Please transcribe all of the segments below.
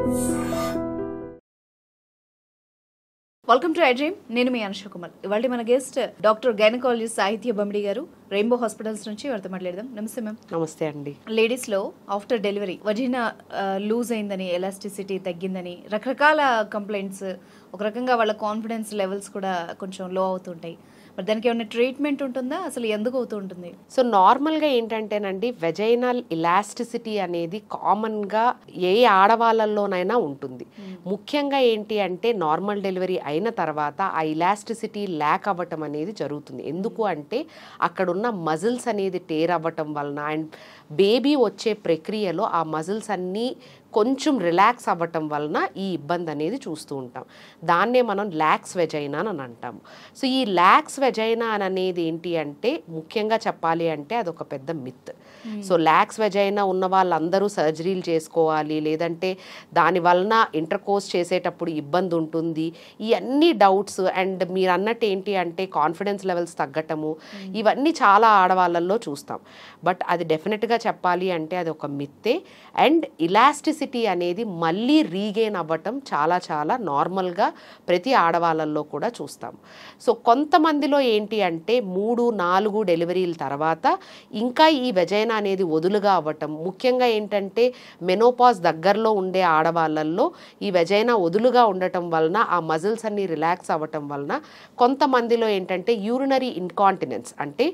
Welcome to iDream. నేను మీ అనుష కుమార్. ఇవాళ మన గెస్ట్ డాక్టర్ గైనకాలజిస్ట్ సాహిత్య బొమ్మిడి గారు, రెయిన్బో హాస్పిటల్స్ నుంచి. వారితో మాట్లాడదాం. నమస్తే మ్యామ్. నమస్తే అండి. లేడీస్ లో ఆఫ్టర్ డెలివరీ వజీనా లూజ్ అయిందని, ఎలాస్టిసిటీ తగ్గిందని రకరకాల కంప్లైంట్స్, ఒక రకంగా వాళ్ళ కాన్ఫిడెన్స్ లెవెల్స్ కూడా కొంచెం లో అవుతుంటాయి. మరి దానికి ఏమైనా ట్రీట్మెంట్ ఉంటుందా, అసలు ఎందుకు అవుతూ ఉంటుంది? సో నార్మల్గా ఏంటంటేనండి, వెజైనల్ ఇలాస్టిసిటీ అనేది కామన్గా ఏ ఆడవాళ్ళల్లోనైనా ఉంటుంది. ముఖ్యంగా ఏంటి అంటే నార్మల్ డెలివరీ అయిన తర్వాత ఆ ఇలాస్టిసిటీ ల్యాక్ అవ్వటం అనేది జరుగుతుంది. ఎందుకు అంటే అక్కడున్న మజిల్స్ అనేది టేర్ అవ్వటం వలన అండ్ బేబీ వచ్చే ప్రక్రియలో ఆ మజిల్స్ అన్నీ కొంచెం రిలాక్స్ అవ్వటం వలన ఈ ఇబ్బంది అనేది చూస్తూ ఉంటాం. దాన్నే మనం లాక్స్ వెజైనా అని అంటాము. సో ఈ లాక్స్ వెజైనా అనేది ఏంటి అంటే, ముఖ్యంగా చెప్పాలి అంటే అదొక పెద్ద మిత్. సో లాక్స్ వెజైనా ఉన్న వాళ్ళందరూ సర్జరీలు చేసుకోవాలి, లేదంటే దాని వలన ఇంటర్కోర్స్ చేసేటప్పుడు ఇబ్బంది ఉంటుంది, ఇవన్నీ డౌట్స్. అండ్ మీరు అన్నట్టు ఏంటి అంటే కాన్ఫిడెన్స్ లెవెల్స్ తగ్గటము, ఇవన్నీ చాలా ఆడవాళ్ళల్లో చూస్తాం. బట్ అది డెఫినెట్గా చెప్పాలి అంటే అది ఒక మిత్తే. అండ్ ఇలాస్టిసిటీ అనేది మళ్ళీ రీగెయిన్ అవ్వటం చాలా చాలా నార్మల్గా ప్రతి ఆడవాళ్ళల్లో కూడా చూస్తాం. సో కొంతమందిలో ఏంటి అంటే 3-4 డెలివరీల తర్వాత ఇంకా ఈ వెజైనా అనేది వదులుగా అవ్వటం, ముఖ్యంగా ఏంటంటే మెనోపాజ్ దగ్గరలో ఉండే ఆడవాళ్ళల్లో ఈ వెజైనా వదులుగా ఉండటం వలన, ఆ మజిల్స్ అన్ని రిలాక్స్ అవ్వటం వలన కొంతమందిలో ఏంటంటే యూరినరీ ఇన్కాంటినెన్స్, అంటే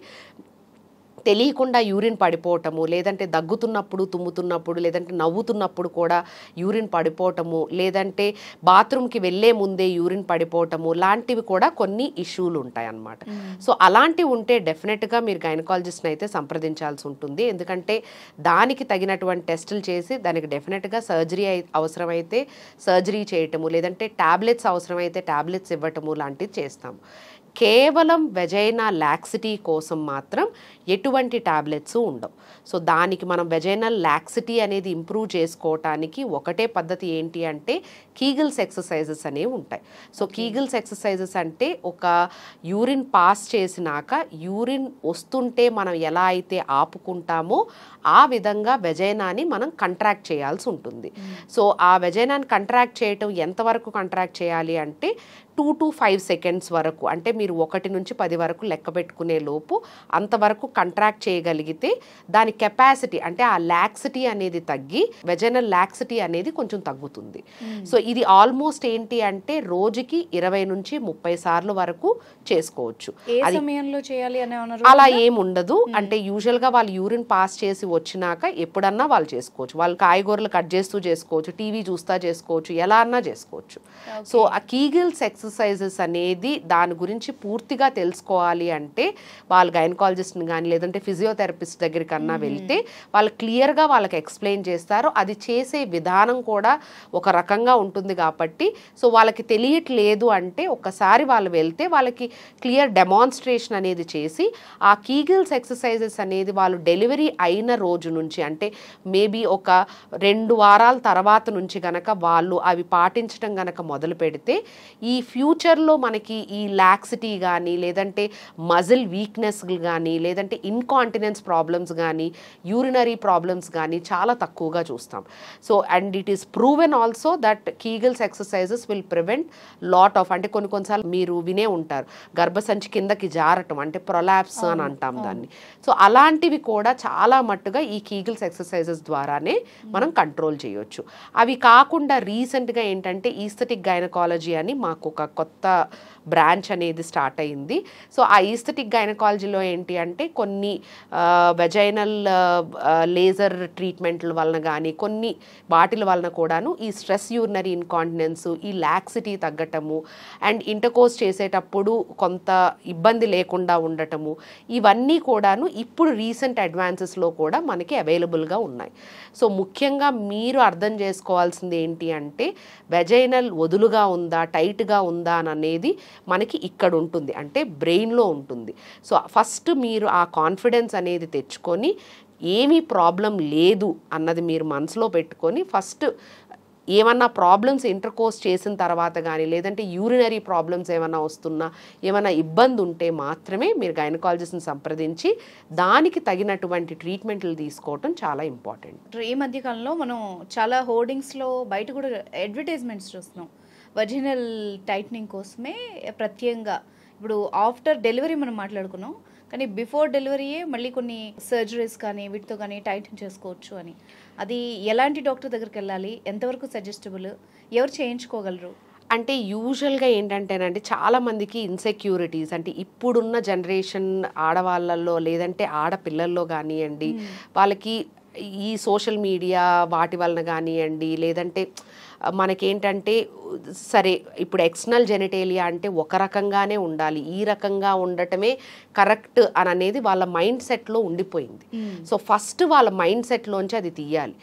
తెలియకుండా యూరిన్ పడిపోవటము, లేదంటే దగ్గుతున్నప్పుడు, తుమ్ముతున్నప్పుడు, లేదంటే నవ్వుతున్నప్పుడు కూడా యూరిన్ పడిపోవటము, లేదంటే బాత్రూమ్కి వెళ్ళే ముందే యూరిన్ పడిపోవటము, లాంటివి కూడా కొన్ని ఇష్యూలు ఉంటాయి అన్నమాట. సో అలాంటివి ఉంటే డెఫినెట్గా మీరు గైనకాలజిస్ట్ని అయితే సంప్రదించాల్సి ఉంటుంది. ఎందుకంటే దానికి తగినటువంటి టెస్టులు చేసి దానికి డెఫినెట్గా సర్జరీ అవసరమైతే సర్జరీ చేయటము, లేదంటే ట్యాబ్లెట్స్ అవసరమైతే ట్యాబ్లెట్స్ ఇవ్వటము లాంటివి చేస్తాము. కేవలం వెజైనా లాక్సిటీ కోసం మాత్రం ఎటువంటి ట్యాబ్లెట్స్ ఉండవు. సో దానికి మనం వెజైనల్ లాక్సిటీ అనేది ఇంప్రూవ్ చేసుకోవటానికి ఒకటే పద్ధతి ఏంటి అంటే కీగిల్స్ ఎక్సర్సైజెస్ అనేవి ఉంటాయి. సో కీగిల్స్ ఎక్సర్సైజెస్ అంటే ఒక యూరిన్ పాస్ చేసినాక యూరిన్ వస్తుంటే మనం ఎలా అయితే ఆపుకుంటామో ఆ విధంగా వెజైనాని మనం కంట్రాక్ట్ చేయాల్సి ఉంటుంది. సో ఆ వెజైనాని కంట్రాక్ట్ చేయటం ఎంతవరకు కంట్రాక్ట్ చేయాలి అంటే 2 to 5 seconds వరకు, అంటే మీరు 1 నుంచి 10 వరకు లెక్క పెట్టుకునే లోపు అంతవరకు కంట్రాక్ట్ చేయగలిగితే దాని కెపాసిటీ, అంటే ఆ లాక్సిటీ అనేది తగ్గి వెజైనల్ లాక్సిటీ అనేది కొంచెం తగ్గుతుంది. సో ఇది ఆల్మోస్ట్ ఏంటి అంటే రోజుకి 20 నుంచి 30 సార్లు వరకు చేసుకోవచ్చు. అలా ఏముండదు. అంటే యూజువల్గా వాళ్ళు యూరిన్ పాస్ చేసి వచ్చినాక ఎప్పుడన్నా వాళ్ళు చేసుకోవచ్చు. వాళ్ళు కాయగూరలు కట్ చేస్తూ చేసుకోవచ్చు, టీవీ చూస్తా చేసుకోవచ్చు, ఎలా అన్నా చేసుకోవచ్చు. సో ఆ కీగిల్స్ ఎక్సర్సైజెస్ అనేది దాని గురించి పూర్తిగా తెలుసుకోవాలి అంటే వాళ్ళు గైనకాలజిస్ట్ని కానీ లేదంటే ఫిజియోథెరపిస్ట్ దగ్గరికి అన్నా వెళ్తే వాళ్ళు క్లియర్గా వాళ్ళకి ఎక్స్ప్లెయిన్ చేస్తారు. అది చేసే విధానం కూడా ఒక రకంగా ఉంటుంది కాబట్టి సో వాళ్ళకి తెలియట్లేదు అంటే ఒక్కసారి వాళ్ళు వెళ్తే వాళ్ళకి క్లియర్ డెమాన్స్ట్రేషన్ అనేది చేసి ఆ కీగిల్స్ ఎక్సర్సైజెస్ అనేది వాళ్ళు డెలివరీ అయిన రోజు నుంచి, అంటే మేబీ ఒక 2 వారాల తర్వాత నుంచి గనక వాళ్ళు అవి పాటించడం గనక మొదలు పెడితే ఈ ఫ్యూచర్లో మనకి ఈ లాక్సిటీ కానీ లేదంటే మజిల్ వీక్నెస్లు కానీ లేదంటే ఇన్కాంటినెన్స్ ప్రాబ్లమ్స్ కానీ యూరినరీ ప్రాబ్లమ్స్ కానీ చాలా తక్కువగా చూస్తాం. So and it is proven also that kegels exercises will prevent lot of, అంటే కొన్నిసార్లు మీరు వినే ఉంటారు గర్భసంచి కిందకి జారటం, అంటే ప్రొలాప్స్ అని అంటాం దాన్ని. సో అలాంటివి కూడా చాలా మట్టుగా ఈ కీగిల్స్ ఎక్సర్సైజెస్ ద్వారానే మనం కంట్రోల్ చేయొచ్చు. అవి కాకుండా రీసెంట్గా ఏంటంటే ఈస్థెటిక్ గైనకాలజీ అని మాకు ఒక కొత్త బ్రాంచ్ అనేది స్టార్ట్ అయింది. సో ఆ ఈస్థెటిక్ గైనకాలజీలో ఏంటి అంటే కొన్ని వెజైనల్ లేజర్ ట్రీట్మెంట్ల వలన కానీ కొన్ని వాటిల వలన కూడాను ఈ స్ట్రెస్ యూరినరీ ఇన్కాంటినెన్స్, ఈ లాక్సిటీ తగ్గటము అండ్ ఇంటర్కోర్స్ చేసేటప్పుడు కొంత ఇబ్బంది లేకుండా ఉండటము, ఇవన్నీ కూడాను ఇప్పుడు రీసెంట్ అడ్వాన్సెస్లో కూడా మనకి అవైలబుల్గా ఉన్నాయి. సో ముఖ్యంగా మీరు అర్థం చేసుకోవాల్సింది ఏంటి అంటే వెజైనల్ వదులుగా ఉందా టైట్గా ఉందా అనేది మనకి ఇక్కడ ఉంటుంది, అంటే బ్రెయిన్లో ఉంటుంది. సో ఫస్ట్ మీరు ఆ కాన్ఫిడెన్స్ అనేది తెచ్చుకొని ఏమీ ప్రాబ్లం లేదు అన్నది మీరు మనసులో పెట్టుకొని ఫస్ట్ ఏమన్నా ప్రాబ్లమ్స్ ఇంటర్కోర్స్ చేసిన తర్వాత కానీ లేదంటే యూరినరీ ప్రాబ్లమ్స్ ఏమన్నా వస్తున్నా ఏమన్నా ఇబ్బంది ఉంటే మాత్రమే మీరు గైనకాలజిస్ట్ని సంప్రదించి దానికి తగినటువంటి ట్రీట్మెంట్లు తీసుకోవటం చాలా ఇంపార్టెంట్. ఈ మధ్యకాలంలో మనం చాలా హోర్డింగ్స్లో బయట కూడా అడ్వర్టైజ్మెంట్స్ చూస్తున్నాం వజినల్ టైట్నింగ్ కోసమే ప్రత్యేకంగా. ఇప్పుడు ఆఫ్టర్ డెలివరీ మనం మాట్లాడుకున్నాం, కానీ బిఫోర్ డెలివరీయే మళ్ళీ కొన్ని సర్జరీస్ కానీ వీటితో కానీ టైటన్ చేసుకోవచ్చు అని. అది ఎలాంటి డాక్టర్ దగ్గరికి వెళ్ళాలి, ఎంతవరకు సజెస్టబుల్, ఎవరు చేయించుకోగలరు? అంటే యూజువల్గా ఏంటంటేనండి చాలామందికి ఇన్సెక్యూరిటీస్, అంటే ఇప్పుడున్న జనరేషన్ ఆడవాళ్ళల్లో లేదంటే ఆడపిల్లల్లో కానివ్వండి, వాళ్ళకి ఈ సోషల్ మీడియా వాటి వలన కానివ్వండి, లేదంటే మనకేంటంటే సరే ఇప్పుడు ఎక్స్టర్నల్ జెనిటేలియా అంటే ఒక రకంగానే ఉండాలి, ఈ రకంగా ఉండటమే కరెక్ట్ అని అనేది వాళ్ళ మైండ్ సెట్లో ఉండిపోయింది. సో ఫస్ట్ వాళ్ళ మైండ్ సెట్లోంచి అది తీయాలి.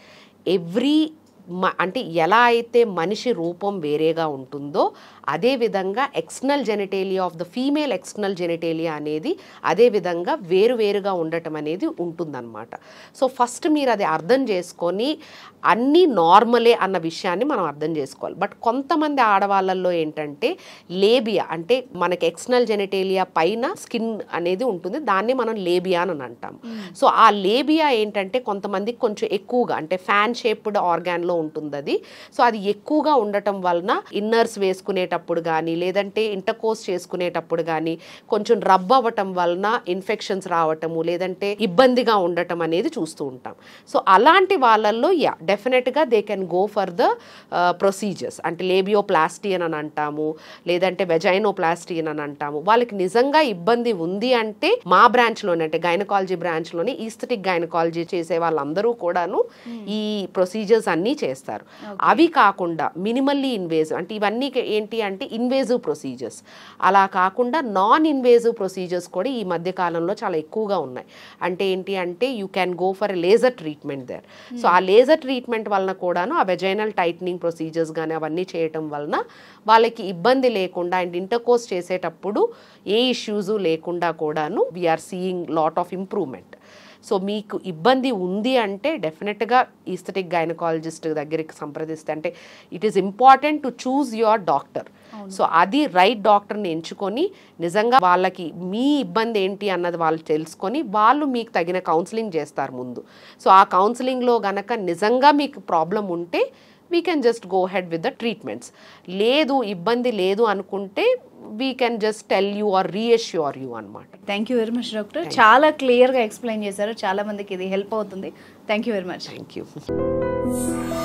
అంటే ఎలా అయితే మనిషి రూపం వేరేగా ఉంటుందో అదేవిధంగా external genitalia of the female external genitalia అనేది అదేవిధంగా వేరువేరుగా ఉండటం అనేది ఉంటుందన్నమాట. సో ఫస్ట్ మీరు అది అర్థం చేసుకొని అన్నీ నార్మలే అన్న విషయాన్ని మనం అర్థం చేసుకోవాలి. బట్ కొంతమంది ఆడవాళ్ళల్లో ఏంటంటే లేబియా, అంటే మనకి ఎక్స్టర్నల్ జెనిటేలియా పైన స్కిన్ అనేది ఉంటుంది, దాన్ని మనం లేబియా అని అంటాం. సో ఆ లేబియా ఏంటంటే కొంతమందికి కొంచెం ఎక్కువగా అంటే ఫ్యాన్ షేప్డ్ ఆర్గాన్లో ఉంటుంది అది. సో అది ఎక్కువగా ఉండటం వలన ఇన్నర్స్ వేసుకునేటప్పుడు కానీ లేదంటే ఇంటర్కోర్స్ చేసుకునేటప్పుడు కానీ కొంచెం రబ్ అవ్వటం వలన ఇన్ఫెక్షన్స్ రావటము లేదంటే ఇబ్బందిగా ఉండటం అనేది చూస్తూ ఉంటాం. సో అలాంటి వాళ్ళల్లో డెఫినెట్గా they can go for the procedures, అంటే లేబియోప్లాస్టీ అని అంటాము లేదంటే వెజైనోప్లాస్టీ అని అంటాము. వాళ్ళకి నిజంగా ఇబ్బంది ఉంది అంటే మా బ్రాంచ్లోనే అంటే గైనకాలజీ బ్రాంచ్లోనే ఈస్థెటిక్ గైనకాలజీ చేసే వాళ్ళందరూ కూడాను ఈ ప్రొసీజర్స్ అన్నీ చేస్తారు. అవి కాకుండా మినిమల్లీ ఇన్వేజివ్, అంటే ఇవన్నీ ఏంటి అంటే ఇన్వేజివ్ ప్రొసీజర్స్, అలా కాకుండా నాన్ ఇన్వేజివ్ ప్రొసీజర్స్ కూడా ఈ మధ్య కాలంలో చాలా ఎక్కువగా ఉన్నాయి. అంటే ఏంటి అంటే you can go for laser treatment there. So ఆ లేజర్ ట్రీట్మెంట్ వలన కూడాను ఆ వెజైనల్ టైట్నింగ్ ప్రొసీజర్స్ కానీ అవన్నీ చేయటం వలన వాళ్ళకి ఇబ్బంది లేకుండా అండ్ ఇంటర్కోర్స్ చేసేటప్పుడు ఏ ఇష్యూస్ లేకుండా కూడాను we are seeing lot of improvement. So మీకు ఇబ్బంది ఉంది అంటే డెఫినెట్గా ఈస్థెటిక్ గైనకాలజిస్ట్ దగ్గరికి సంప్రదిస్తే, అంటే it is important to choose your doctor. So అది రైట్ డాక్టర్ని ఎంచుకొని నిజంగా వాళ్ళకి మీ ఇబ్బంది ఏంటి అన్నది వాళ్ళు తెలుసుకొని వాళ్ళు మీకు తగిన కౌన్సిలింగ్ చేస్తారు ముందు. సో ఆ కౌన్సిలింగ్లో గనక నిజంగా మీకు ప్రాబ్లం ఉంటే we can just go ahead with the treatments. లేదు ఇబ్బంది లేదు అనుకుంటే we can just tell you or reassure you అనమాట. Thank you very much doctor, చాలా క్లియర్గా ఎక్స్ప్లెయిన్ చేశారు, చాలా మందికి ఇది హెల్ప్ అవుతుంది. Thank you very much. Thank you.